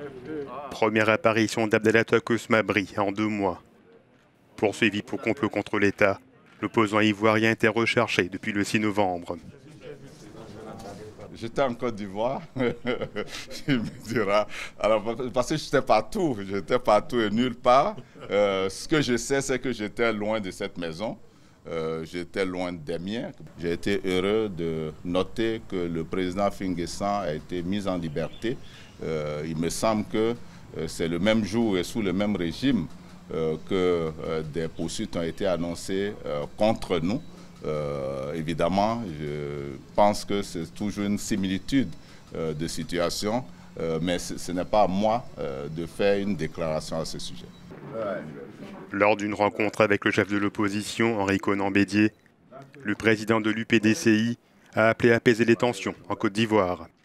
Première apparition d'Abdallah Kousmabri en 2 mois. Poursuivi pour complot contre l'État, l'opposant ivoirien était recherché depuis le 6 novembre. J'étais en Côte d'Ivoire, il me dira. Alors, parce que j'étais partout et nulle part. Ce que je sais, c'est que j'étais loin de cette maison, j'étais loin des miens. J'ai été heureux de noter que le président Finguessan a été mis en liberté. Il me semble que c'est le même jour et sous le même régime que des poursuites ont été annoncées contre nous. Évidemment, je pense que c'est toujours une similitude de situation, mais ce n'est pas à moi de faire une déclaration à ce sujet. Lors d'une rencontre avec le chef de l'opposition, Henri Konan Bédié, le président de l'UPDCI a appelé à apaiser les tensions en Côte d'Ivoire.